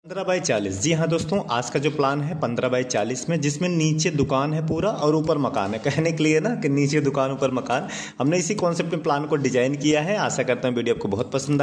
15x40। जी हाँ दोस्तों, आज का जो प्लान है 15x40 में, जिसमें नीचे दुकान है पूरा और ऊपर मकान है। कहने के लिए ना कि नीचे दुकान ऊपर मकान, हमने इसी कॉन्सेप्ट में प्लान को डिजाइन किया है। आशा करता हूँ वीडियो आपको बहुत पसंद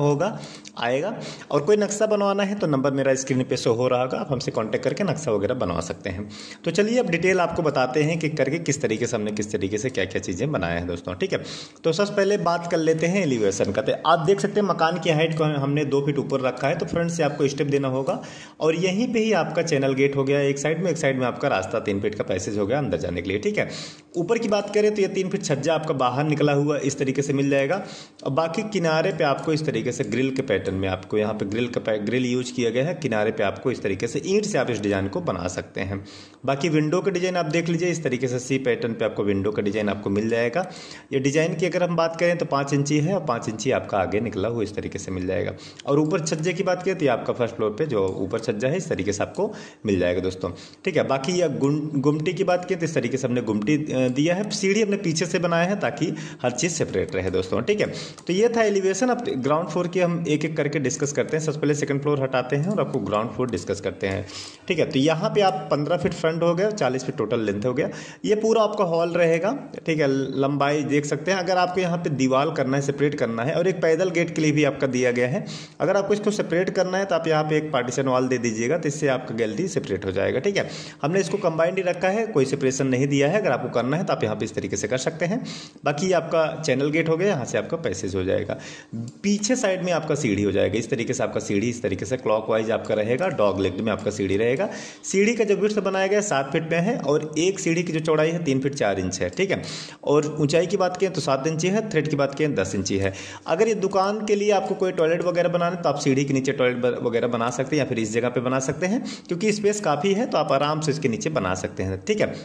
आएगा। और कोई नक्शा बनवाना है तो नंबर मेरा स्क्रीन पे शो हो रहा होगा, आप हमसे कॉन्टैक्ट करके नक्शा वगैरह बनवा सकते हैं। तो चलिए अब डिटेल आपको बताते हैं कि करके किस तरीके से हमने किस तरीके से क्या क्या चीज़ें बनाए हैं दोस्तों। ठीक है, तो सबसे पहले बात कर लेते हैं एलिवेशन का। तो आप देख सकते हैं मकान की हाइट को हमने 2 फीट ऊपर रखा है। तो फ्रंट से आपको स्टेप देना होगा और यहीं पे ही आपका चैनल गेट हो गया एक साइड में आपका रास्ता 3 फीट का पैसेज हो गया अंदर जाने के लिए। ठीक है, ऊपर की बात करें तो ये 3 फीट छज्जा आपका बाहर निकला हुआ इस तरीके से मिल जाएगा। और बाकी किनारे पे आपको इस तरीके से ग्रिल के पैटर्न में आपको यहाँ पे ग्रिल यूज किया गया है। किनारे पे आपको इस तरीके से ईंट से आप इस डिजाइन को बना सकते हैं। बाकी विंडो का डिजाइन आप देख लीजिए, इस तरीके से सी पैटर्न पे आपको विंडो का डिजाइन आपको मिल जाएगा। ये डिजाइन की अगर हम बात करें तो 5 इंची है और 5 इंची आपका आगे निकला हुआ इस तरीके से मिल जाएगा। और ऊपर छज्जे की बात करें तो आपका फर्स्ट फ्लोर पे जो ऊपर छज्जा है इस तरीके से आपको मिल जाएगा दोस्तों। ठीक है, बाकी ये गुमटी की बात करें तो इस तरीके से हमने गुमटी दिया है। सीढ़ी अपने पीछे से बनाया है ताकि हर चीज सेपरेट रहे दोस्तों। ठीक है, तो ये था एलिवेशन। अब ग्राउंड फ्लोर की हम एक एक करके डिस्कस करते हैं। सबसे पहले सेकंड फ्लोर हटाते हैं और आपको ग्राउंड फ्लोर डिस्कस करते हैं। ठीक है, तो यहाँ पे आप 15 फीट फ्रंट हो गया, 40 फीट टोटल लेंथ हो गया। ये पूरा आपका हॉल रहेगा। ठीक है, लंबाई देख सकते हैं। अगर आपको यहाँ पे दीवार करना है, सेपरेट करना है, और एक पैदल गेट के लिए भी आपका दिया गया है। अगर आपको इसको सेपरेट करना है तो आप यहाँ पे एक पार्टीशन वॉल दे दीजिएगा, तो इससे आपका गैलरी सेपरेट हो जाएगा। ठीक है, हमने इसको कंबाइंड ही रखा है, कोई सेपरेशन नहीं दिया है। अगर आपको करना है तो आप यहाँ पे इस तरीके से कर सकते हैं। बाकी आपका चैनल गेट हो गया, यहाँ से आपका पैसेज हो जाएगा। पीछे साइड में आपका सीढ़ी हो जाएगा इस तरीके से। आपका सीढ़ी इस तरीके से क्लॉकवाइज आपका रहेगा, डॉग लेग में आपका सीढ़ी रहेगा। सीढ़ी का जो विड्थ बनाया गया 7 फीट में है और एक सीढ़ी की जो चौड़ाई है 3 फीट 4 इंच है। ठीक है, और ऊंचाई की बात करें तो 7 इंची है, थ्रेड की बात करें 10 इंची है। अगर ये दुकान के लिए आपको कोई टॉयलेट वगैरह बनाना है तो आप सीढ़ी के नीचे टॉयलेट वगैरह बना सकते हैं या फिर इस जगह पे बना सकते हैं, क्योंकि स्पेस काफ़ी है तो आप आराम से इसके नीचे बना सकते हैं। ठीक है,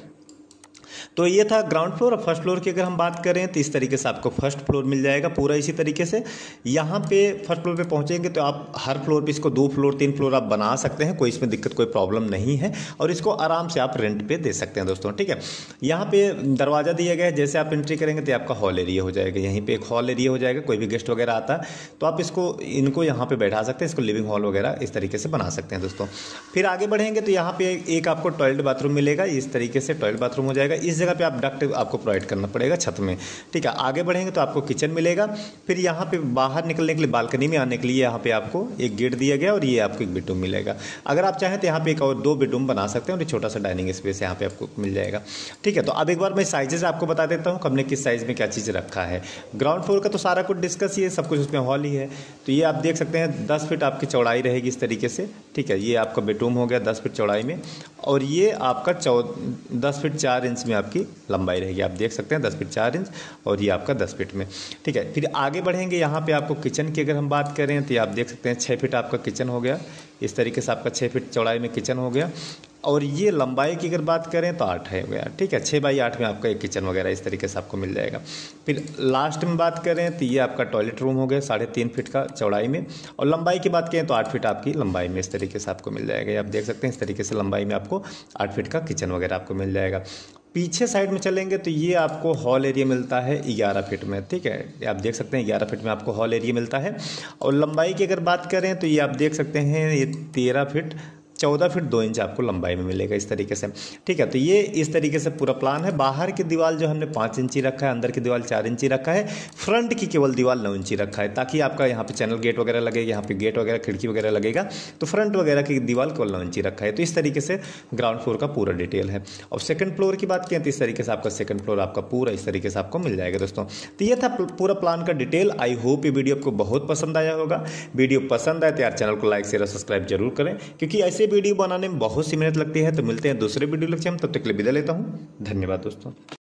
तो ये था ग्राउंड फ्लोर। और फर्स्ट फ्लोर की अगर हम बात करें तो इस तरीके से आपको फर्स्ट फ्लोर मिल जाएगा पूरा इसी तरीके से। यहाँ पे फर्स्ट फ्लोर पे पहुँचेंगे तो आप हर फ्लोर पे इसको 2 फ्लोर 3 फ्लोर आप बना सकते हैं, कोई इसमें दिक्कत कोई प्रॉब्लम नहीं है। और इसको आराम से आप रेंट पे दे सकते हैं दोस्तों। ठीक है, यहाँ पे दरवाज़ा दिया गया है, जैसे आप एंट्री करेंगे तो आपका हॉल एरिया हो जाएगा। यहीं पर एक हॉल एरिया हो जाएगा। कोई भी गेस्ट वगैरह आता है तो आप इनको यहाँ पर बैठा सकते हैं, इसको लिविंग हॉल वगैरह इस तरीके से बना सकते हैं दोस्तों। फिर आगे बढ़ेंगे तो यहाँ पे एक आपको टॉयलेट बाथरूम मिलेगा, इस तरीके से टॉयलेट बाथरूम हो जाएगा। इस जगह पे आप डक्ट आपको प्रोवाइड करना पड़ेगा छत में। ठीक है, आगे बढ़ेंगे तो आपको किचन मिलेगा। फिर यहाँ पे बाहर निकलने के लिए, बालकनी में आने के लिए यहाँ पे आपको एक गेट दिया गया और ये आपको एक बेडरूम मिलेगा। अगर आप चाहें तो यहाँ पे एक और 2 बेडरूम बना सकते हैं और एक छोटा सा डाइनिंग स्पेस यहाँ पे आपको मिल जाएगा। ठीक है, तो अब एक बार मैं साइजेस आपको बता देता हूँ हमने किस साइज में क्या चीज़ रखा है। ग्राउंड फ्लोर का तो सारा कुछ डिस्कस ही है, सब कुछ उसमें हॉल ही है। तो ये आप देख सकते हैं 10 फीट आपकी चौड़ाई रहेगी इस तरीके से। ठीक है, ये आपका बेडरूम हो गया 10 फीट चौड़ाई में, और ये आपका 10 फीट 4 इंच में आपकी लंबाई रहेगी। आप देख सकते हैं 10 फीट 4 इंच और ये आपका 10 फीट में। ठीक है, फिर आगे बढ़ेंगे। यहाँ पे आपको किचन की अगर हम बात करें तो आप देख सकते हैं 6 फीट आपका किचन हो गया इस तरीके से। आपका 6 फीट चौड़ाई में किचन हो गया। और ये लंबाई की अगर बात करें तो 8 है हो गया। ठीक है, 6 बाई 8 में आपका एक किचन वगैरह इस तरीके से आपको मिल जाएगा। फिर लास्ट में बात करें तो ये आपका टॉयलेट रूम हो गया 3.5 फीट का चौड़ाई में। और लंबाई की बात करें तो 8 फीट आपकी लंबाई में इस तरीके से आपको मिल जाएगा। आप देख सकते हैं इस तरीके से लंबाई में आपको 8 फीट का किचन वगैरह आपको मिल जाएगा। पीछे साइड में चलेंगे तो ये आपको हॉल एरिया मिलता है 11 फीट में। ठीक है, आप देख सकते हैं 11 फीट में आपको हॉल एरिया मिलता है। और लंबाई की अगर बात करें तो ये आप देख सकते हैं ये 14 फीट 2 इंच आपको लंबाई में मिलेगा इस तरीके से। ठीक है, तो ये इस तरीके से पूरा प्लान है। बाहर की दीवार जो हमने 5 इंची रखा है, अंदर की दीवार 4 इंची रखा है, फ्रंट की केवल दीवार 9 इंची रखा है, ताकि आपका यहाँ पे चैनल गेट वगैरह लगेगा, यहाँ पे गेट वगैरह खिड़की वगैरह लगेगा, तो फ्रंट वगैरह की दीवार केवल 9 इंची रखा है। तो इस तरीके से ग्राउंड फ्लोर का पूरा डिटेल है। और सेकंड फ्लोर की बात करें तो इस तरीके से आपका सेकंड फ्लोर आपका पूरा इस तरीके से आपको मिल जाएगा दोस्तों। तो ये था पूरा प्लान का डिटेल। आई होप ये वीडियो आपको बहुत पसंद आया होगा। वीडियो पसंद आए तो यार चैनल को लाइक शेयर और सब्सक्राइब जरूर करें, क्योंकि ऐसे वीडियो बनाने में बहुत सी मेहनत लगती है। तो मिलते हैं दूसरे वीडियो लेक्चर में, तब तक के लिए विदा लेता हूँ। धन्यवाद दोस्तों।